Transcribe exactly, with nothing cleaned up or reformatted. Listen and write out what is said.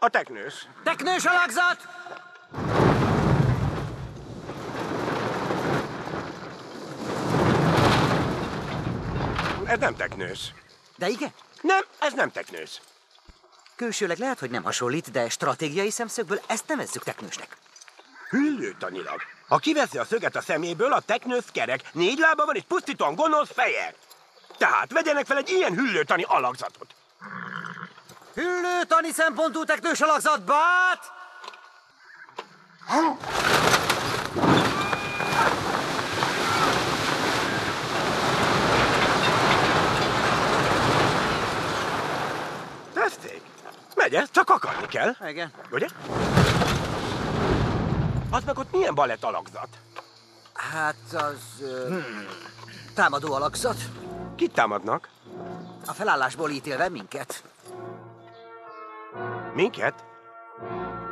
A teknős. Teknős alakzat! Ez nem teknős. De igen. Nem, ez nem teknős. Külsőleg lehet, hogy nem hasonlít, de stratégiai szemszögből ezt nevezzük teknősnek. Hüllőtanilag. Ha kiveszi a szöget a szeméből, a teknősz kerek, négy lába van és pusztítóan gonosz feje. Tehát vegyenek fel egy ilyen hüllőtani alakzatot. Hüllőtani szempontú teknős alakzat, bát! Tessék, megy ez, csak akarni kell. Igen. Ugye? Az meg ott milyen balett alakzat? Hát az... Ö, hmm. Támadó alakzat. Kit támadnak? A felállásból ítélve minket. Minket?